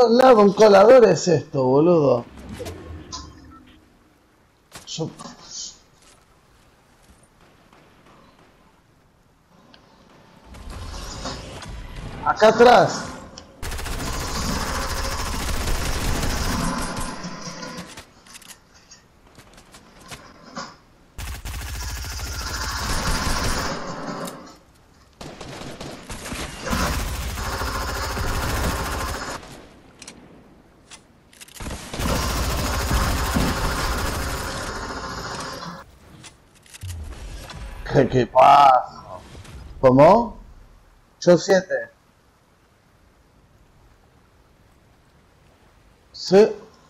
todos lados un colador es esto, boludo. Yo... Acá atrás. ¿Qué pasa? ¿Cómo? Yo 7. Sí.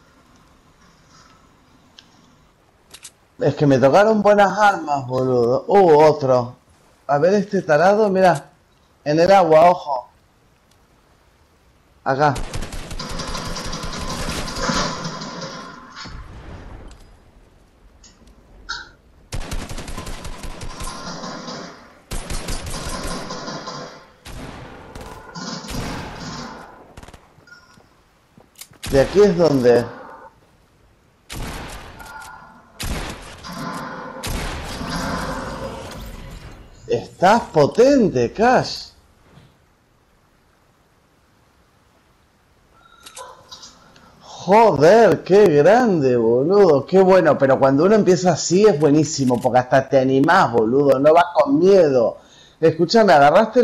Es que me tocaron buenas armas, boludo. Otro. A ver este tarado, mira. En el agua, ojo. Acá. De aquí es donde... Estás potente, Cash. Joder, qué grande, boludo. Qué bueno, pero cuando uno empieza así es buenísimo, porque hasta te animás, boludo. No vas con miedo. Escúchame, agarraste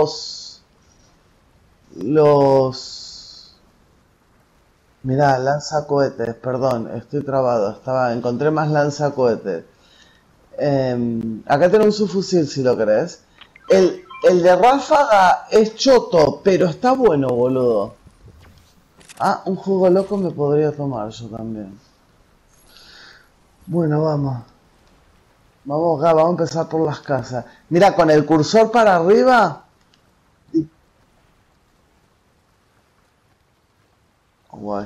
los... Mirá, lanzacohetes, perdón, estoy trabado. Encontré más lanzacohetes. Acá tenés un subfusil si lo querés. El de ráfaga es choto, pero está bueno, boludo. Ah, un jugo loco me podría tomar yo también. Bueno, vamos. Vamos acá, vamos a empezar por las casas. Mira, con el cursor para arriba. Guay.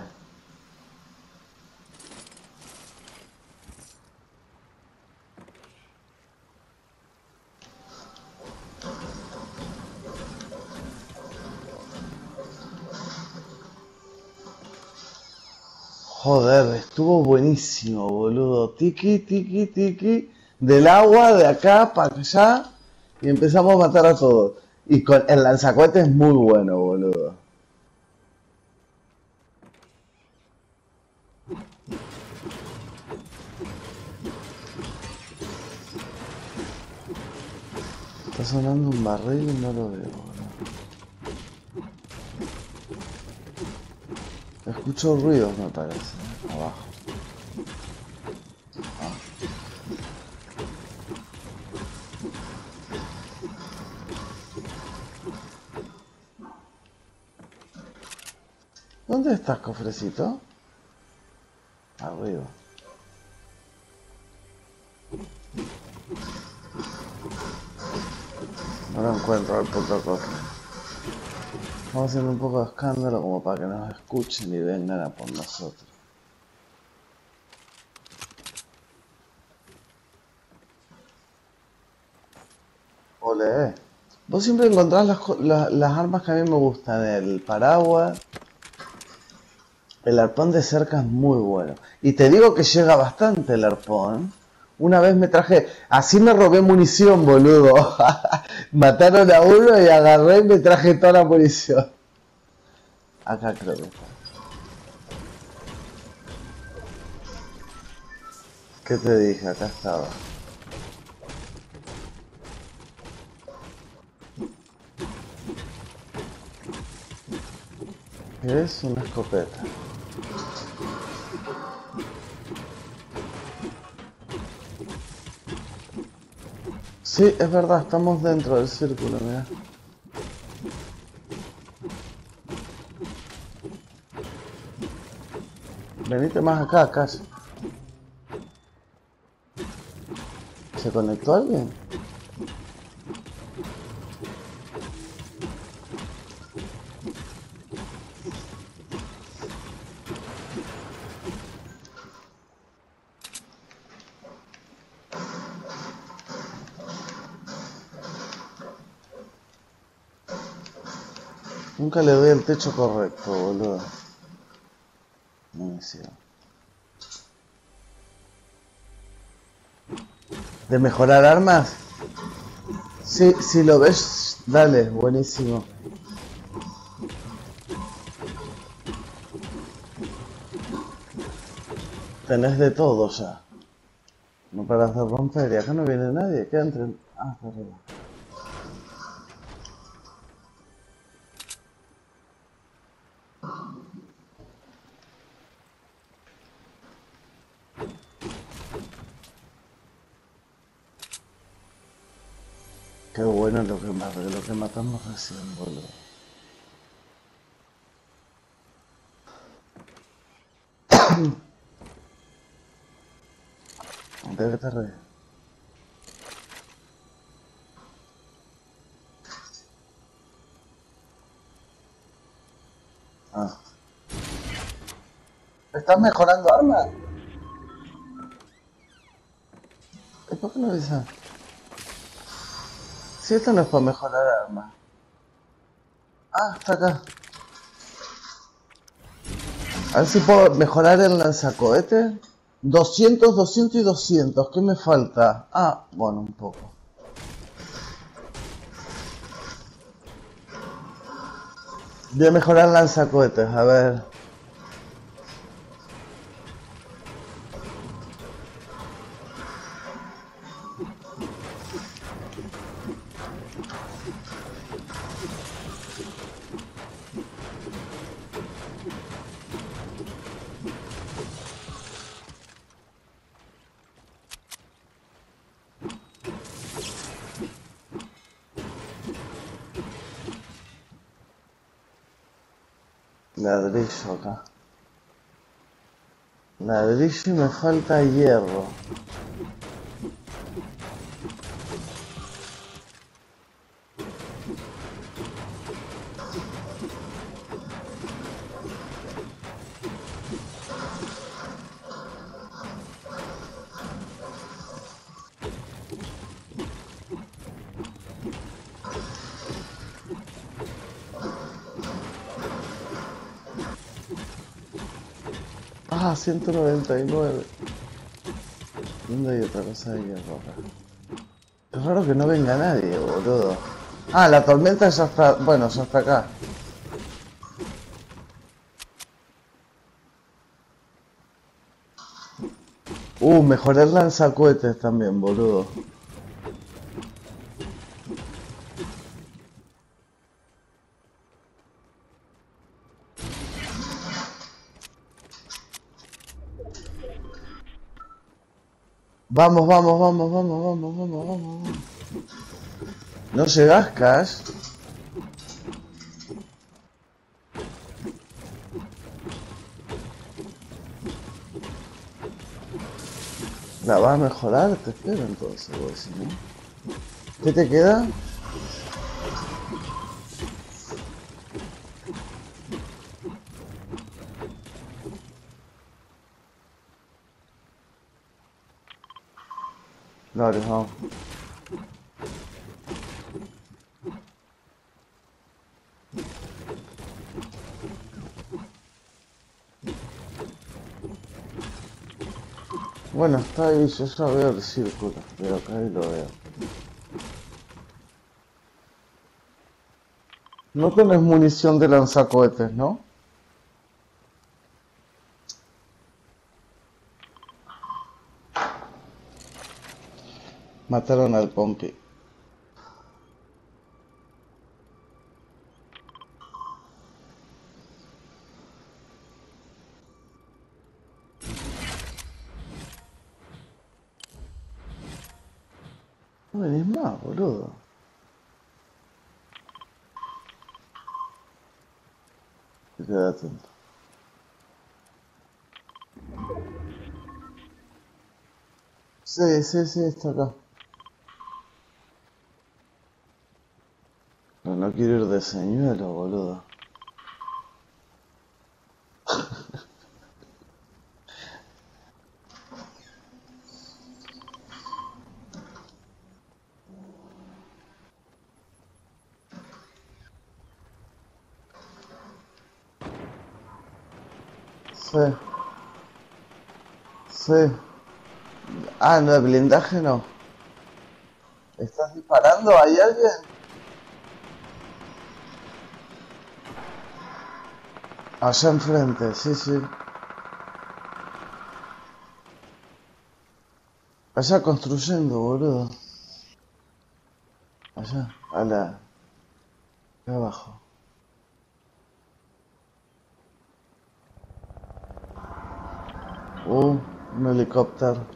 Joder, estuvo buenísimo, boludo. Tiki, tiki, tiki. Del agua, de acá para allá. Y empezamos a matar a todos. Y con el lanzacohetes es muy bueno, boludo. Está sonando un barril y no lo veo, boludo. Escucho ruidos, me parece. Abajo. ¿Dónde estás, cofrecito? Arriba. No lo encuentro el puto cofre. Vamos haciendo un poco de escándalo como para que nos escuchen y vengan a por nosotros. Ole. Vos siempre encontrás las armas que a mí me gustan. El paraguas. El arpón de cerca es muy bueno. Y te digo que llega bastante el arpón. Una vez me traje... Así me robé munición, boludo. Mataron a uno y agarré y me traje toda la munición. Acá creo que está. ¿Qué te dije? Acá estaba. ¿Qué es? Una escopeta. Sí, es verdad, estamos dentro del círculo, mira. Venite más acá, casi. ¿Se conectó alguien? Nunca le doy el techo correcto, boludo. Buenísimo. ¿De mejorar armas? Sí, si lo ves, dale, buenísimo. Tenés de todo ya. No paras de romper y acá no viene nadie. ¿Qué entre? Ah, está arriba. Qué bueno lo que matamos recién, boludo. ¿De qué te reís? Ah. ¿Estás mejorando armas? ¿Y por qué no dices? Si esto no es para mejorar armas. Ah, está acá. A ver si puedo mejorar el lanzacohete. 200, 200 y 200. ¿Qué me falta? Ah, bueno, un poco. Voy a mejorar lanzacohetes, a ver. Ladrillo acá. Ladrillo y me falta hierro. Ah, 199. ¿Dónde hay otra cosa de hierro acá? Es raro que no venga nadie, boludo. Ah, la tormenta ya está... Bueno, ya está acá. Mejoré el lanzacohetes también, boludo. Vamos, vamos, vamos, vamos, vamos, vamos, vamos. ¿No llegás, Cash? ¿La vas a mejorar? Te espero entonces, vos, si no. ¿Qué te queda? Dale, vamos. Bueno, está ahí, yo ya veo el círculo, pero acá ahí lo veo. No tenés munición de lanzacohetes, ¿no? Mataron al Pompi. No venís más, boludo. Quédate atento. Sí, sí, sí, está acá. Pero no quiero ir de señuelo, boludo. Sí, sí. Ah, no, el blindaje no. ¿Estás disparando? ¿Hay alguien? Allá enfrente, sí, sí. Allá construyendo, boludo. Allá, acá abajo. Un helicóptero.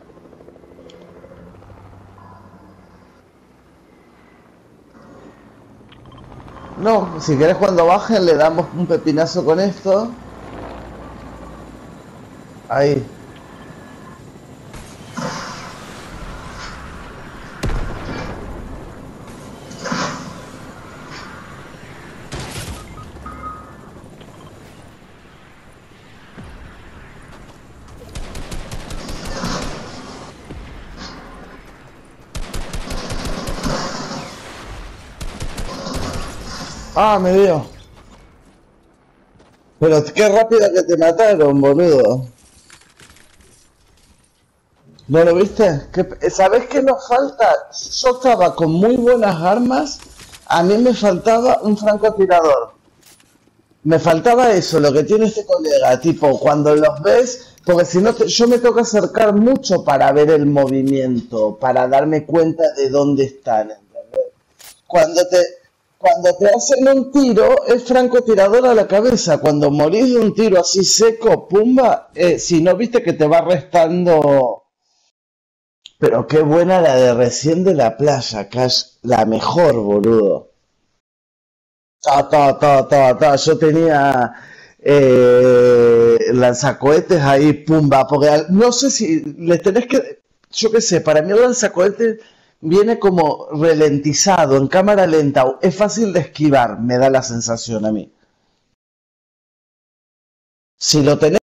No, si querés cuando bajen le damos un pepinazo con esto. Ahí. Ah, me dio. Pero qué rápido que te mataron, boludo. ¿No lo viste? ¿Sabés qué nos falta? Yo estaba con muy buenas armas. A mí me faltaba un francotirador. Me faltaba eso, lo que tiene este colega. Tipo, cuando los ves... Porque si no, yo me tengo que acercar mucho para ver el movimiento. Para darme cuenta de dónde están. Cuando te, cuando te hacen un tiro, es francotirador a la cabeza. Cuando morís de un tiro así seco, pumba, si no viste que te va restando. Pero qué buena la de recién de la playa, Cash. La mejor, boludo. Yo tenía lanzacohetes ahí, pumba. Porque no sé si les tenés que. Yo qué sé, para mí el lanzacohetes viene como ralentizado, en cámara lenta. Es fácil de esquivar, me da la sensación a mí. Si lo tenés